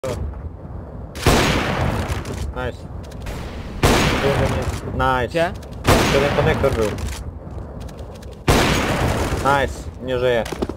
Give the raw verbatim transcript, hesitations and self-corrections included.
Nice. Jeden jest... Nice. Gdzie? Jeden konektor był. Nice. Nie żyje.